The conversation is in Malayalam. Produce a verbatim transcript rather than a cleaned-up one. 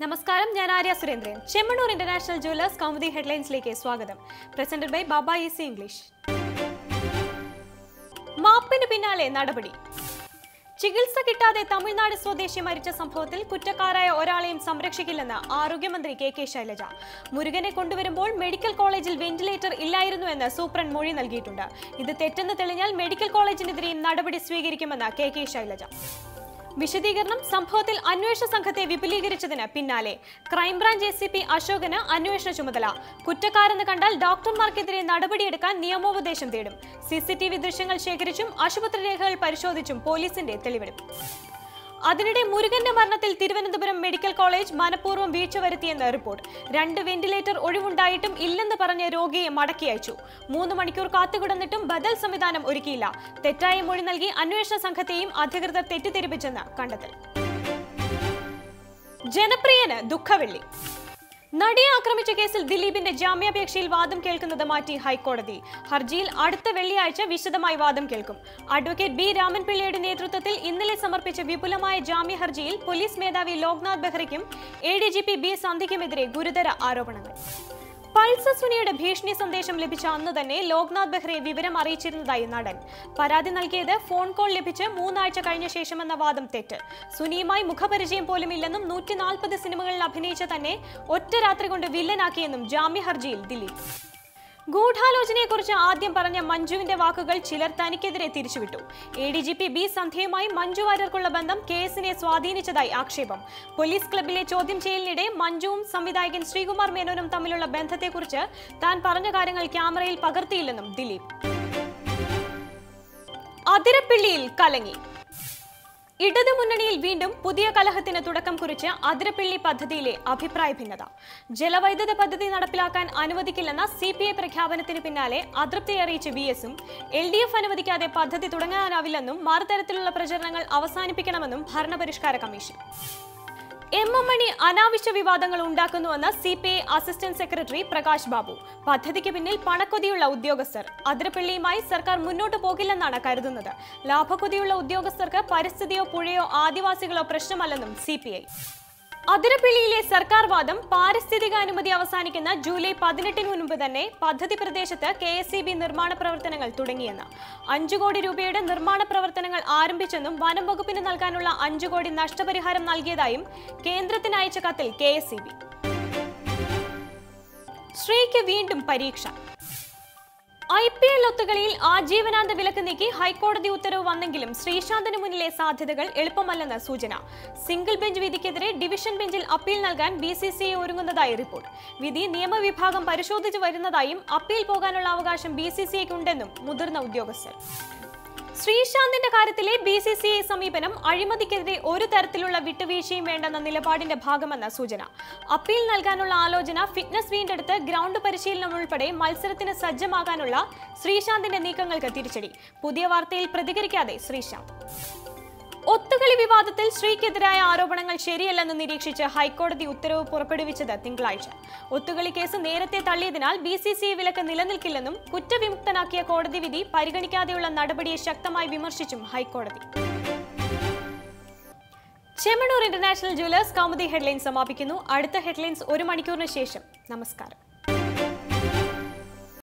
നമസ്കാരം, ഞാൻ ആര്യ സുരേന്ദ്രൻ. ചെമ്മണ്ണൂർ ഇന്റർനാഷണൽ ജുവലേഴ്സ് കൗമുദി ഹെഡ്ലൈൻസിലേക്ക് സ്വാഗതം. Presented by Baba easy English. മാപ്പിന് പിന്നാലെ നടപടി. ചികിത്സ കിട്ടാതെ തമിഴ്നാട് സ്വദേശി മരിച്ച സംഭവത്തിൽ കുറ്റക്കാരായ ഒരാളെയും സംരക്ഷിക്കില്ലെന്ന് ആരോഗ്യമന്ത്രി കെ കെ ശൈലജ. മുരുകനെ കൊണ്ടുവരുമ്പോൾ മെഡിക്കൽ കോളേജിൽ വെന്റിലേറ്റർ ഇല്ലായിരുന്നുവെന്ന് സൂപ്രണ്ട് മൊഴി നൽകിയിട്ടുണ്ട്. ഇത് തെറ്റെന്ന് തെളിഞ്ഞാൽ മെഡിക്കൽ കോളേജിനെതിരെയും നടപടി സ്വീകരിക്കുമെന്ന് കെ കെ ശൈലജ. വിശദീകരണം. സംഭവത്തിൽ അന്വേഷണ സംഘത്തെ വിപുലീകരിച്ചതിന് പിന്നാലെ ക്രൈംബ്രാഞ്ച് എ സി പി അശോകന് അന്വേഷണ ചുമതല. കുറ്റക്കാരെന്ന് കണ്ടാൽ ഡോക്ടർമാർക്കെതിരെ നടപടിയെടുക്കാൻ നിയമോപദേശം തേടും. സി സി ടി വി ദൃശ്യങ്ങൾ ശേഖരിച്ചും ആശുപത്രി രേഖകൾ പരിശോധിച്ചും പോലീസിന്റെ തെളിവെടുപ്പ്. അതിനിടെ മുരുകന്റെ മരണത്തിൽ തിരുവനന്തപുരം മെഡിക്കൽ കോളേജ് മനഃപൂർവ്വം വീഴ്ച വരുത്തിയെന്ന് റിപ്പോർട്ട്. രണ്ട് വെന്റിലേറ്റർ ഒഴിവുണ്ടായിട്ടും ഇല്ലെന്ന് പറഞ്ഞ് രോഗിയെ മടക്കി അയച്ചു. മൂന്ന് മണിക്കൂർ കാത്തുകിടന്നിട്ടും ബദൽ സംവിധാനം ഒരുക്കിയില്ല. തെറ്റായ മൊഴി നൽകി അന്വേഷണ സംഘത്തെയും അധികൃതർ തെറ്റിദ്ധരിപ്പിച്ചെന്ന് കണ്ടെത്തൽ. ജനപ്രിയന് ദുഃഖവെള്ളി. നടിയെ ആക്രമിച്ച കേസിൽ ദിലീപിന്റെ ജാമ്യാപേക്ഷയിൽ വാദം കേൾക്കുന്നത് മാറ്റി ഹൈക്കോടതി. ഹർജിയിൽ അടുത്ത വെള്ളിയാഴ്ച വിശദമായി വാദം കേൾക്കും. അഡ്വക്കേറ്റ് ബി രാമൻപിള്ളയുടെ നേതൃത്വത്തിൽ ഇന്നലെ സമർപ്പിച്ച വിപുലമായ ജാമ്യ ഹർജിയിൽ പോലീസ് മേധാവി ലോക്നാഥ് ബെഹ്റയ്ക്കും A D G P B സന്ധ്യയ്ക്കുമെതിരെ ഗുരുതര ആരോപണങ്ങൾ. പൾസർ സുനിയുടെ ഭീഷണി സന്ദേശം ലഭിച്ച അന്ന് തന്നെ ലോക്നാഥ് ബെഹ്റയെ വിവരം അറിയിച്ചിരുന്നതായി നടൻ. പരാതി നൽകിയത് ഫോൺ കോൾ ലഭിച്ച് മൂന്നാഴ്ച കഴിഞ്ഞ ശേഷമെന്ന വാദം തെറ്റ്. സുനിയുമായി മുഖപരിചയം പോലും ഇല്ലെന്നും നൂറ്റി നാൽപ്പത് സിനിമകളിൽ അഭിനയിച്ച തന്നെ ഒറ്റ രാത്രി കൊണ്ട് വില്ലനാക്കിയെന്നും ജാമ്യ ഹർജിയിൽ ദിലീപ്. ഗൂഢാലോചനയെക്കുറിച്ച് ആദ്യം പറഞ്ഞ മഞ്ജുവിന്റെ വാക്കുകൾ ചിലർ തനിക്കെതിരെ തിരിച്ചുവിട്ടു. A D G P B സന്ധ്യയുമായി മഞ്ജു വാര്യർക്കുള്ള ബന്ധം കേസിനെ സ്വാധീനിച്ചതായി ആക്ഷേപം. പോലീസ് ക്ലബിലെ ചോദ്യം ചെയ്യലിനിടെ മഞ്ജുവും സംവിധായകൻ ശ്രീകുമാർ മേനോനും തമ്മിലുള്ള ബന്ധത്തെക്കുറിച്ച് താൻ പറഞ്ഞ കാര്യങ്ങൾ ക്യാമറയിൽ പകർത്തിയില്ലെന്നും ദിലീപ്. അതിരപ്പിള്ളിയിൽ കലങ്ങി. ഇടതുമുന്നണിയിൽ വീണ്ടും പുതിയ കലഹത്തിന് തുടക്കം കുറിച്ച് അതിരപ്പിള്ളി പദ്ധതിയിലെ അഭിപ്രായ ഭിന്നത. ജലവൈദ്യുത പദ്ധതി നടപ്പിലാക്കാൻ അനുവദിക്കില്ലെന്ന സി പി ഐ പ്രഖ്യാപനത്തിന് പിന്നാലെ അതൃപ്തി അറിയിച്ച വി എസും എൽ ഡി എഫ് അനുവദിക്കാതെ പദ്ധതി തുടങ്ങാനാവില്ലെന്നും മറുതരത്തിലുള്ള പ്രചരണങ്ങൾ അവസാനിപ്പിക്കണമെന്നും ഭരണപരിഷ്കാര കമ്മീഷൻ. എം എം മണി അനാവശ്യ വിവാദങ്ങൾ ഉണ്ടാക്കുന്നുവെന്ന് C P I assistant secretary Prakash Babu. പദ്ധതിക്ക് പിന്നിൽ പണക്കൊതിയുള്ള ഉദ്യോഗസ്ഥർ. അതിരപ്പിള്ളിയുമായി സർക്കാർ മുന്നോട്ട് പോകില്ലെന്നാണ് കരുതുന്നത്. ലാഭക്കൊതിയുള്ള ഉദ്യോഗസ്ഥർക്ക് പരിസ്ഥിതിയോ പുഴയോ ആദിവാസികളോ പ്രശ്നമല്ലെന്നും സി പി ഐ. അതിരപ്പിള്ളിയിലെ സർക്കാർ വാദം പാരിസ്ഥിതിക അനുമതി അവസാനിക്കുന്ന ജൂലൈ പതിനെട്ടിന് മുൻപ് തന്നെ പദ്ധതി പ്രദേശത്ത് കെ എസ് ഇ ബി നിർമ്മാണ പ്രവർത്തനങ്ങൾ തുടങ്ങിയെന്ന്. അഞ്ചു കോടി രൂപയുടെ നിർമ്മാണ പ്രവർത്തനങ്ങൾ ആരംഭിച്ചെന്നും വനം വകുപ്പിന് നൽകാനുള്ള അഞ്ചു കോടി നഷ്ടപരിഹാരം നൽകിയതായും കേന്ദ്രത്തിന് അയച്ച കത്തിൽ കെ എസ് ഇ ബി. ശ്രീക്ക് വീണ്ടും പരീക്ഷ. ഐ പി എൽ ഒത്തുകളിയിൽ ആജീവനാന്ത വിലക്ക് നീക്കി ഹൈക്കോടതി ഉത്തരവ് വന്നെങ്കിലും ശ്രീശാന്തിന് മുന്നിലെ സാധ്യതകൾ എളുപ്പമല്ലെന്ന് സൂചന. സിംഗിൾ ബെഞ്ച് വിധിക്കെതിരെ ഡിവിഷൻ ബെഞ്ചിൽ അപ്പീൽ നൽകാൻ ബി സി സി ഐ ഒരുങ്ങുന്നതായി റിപ്പോർട്ട്. വിധി നിയമവിഭാഗം പരിശോധിച്ചു വരുന്നതായും അപ്പീൽ പോകാനുള്ള അവകാശം ബി സി സി ഐക്ക് ഉണ്ടെന്നും മുതിർന്ന ഉദ്യോഗസ്ഥർ. ശ്രീശാന്തിന്റെ കാര്യത്തിലെ ബി സി സി ഐ സമീപനം അഴിമതിക്കെതിരെ ഒരു തരത്തിലുള്ള വിട്ടുവീഴ്ചയും വേണ്ടെന്ന നിലപാടിന്റെ ഭാഗമെന്ന സൂചന. അപ്പീൽ നൽകാനുള്ള ആലോചന ഫിറ്റ്നസ് വീണ്ടെടുത്ത് ഗ്രൗണ്ട് പരിശീലനം ഉൾപ്പെടെ മത്സരത്തിന് സജ്ജമാകാനുള്ള ശ്രീശാന്തിന്റെ നീക്കങ്ങൾക്ക് തിരിച്ചടി. പുതിയ വാർത്തയിൽ പ്രതികരിക്കാതെ ശ്രീശാന്ത്. ഒത്തുകളി വിവാദത്തിൽ ശ്രീക്കെതിരായ ആരോപണങ്ങൾ ശരിയല്ലെന്ന് നിരീക്ഷിച്ച് ഹൈക്കോടതി ഉത്തരവ് പുറപ്പെടുവിച്ചത് തിങ്കളാഴ്ച. ഒത്തുകളി കേസ് നേരത്തെ തള്ളിയതിനാൽ ബി സി സി ഐ വിലക്ക് നിലനിൽക്കില്ലെന്നും കുറ്റവിമുക്തനാക്കിയ കോടതി വിധി പരിഗണിക്കാതെയുള്ള നടപടിയെ ശക്തമായി വിമർശിച്ചും ഹൈക്കോടതി. Chemmanur international jewellers Kaumudi headlines സമാപിക്കുന്നു. അടുത്ത ഹെഡ്ലൈൻസ് ഒരു മണിക്കൂറിന് ശേഷം. നമസ്കാരം.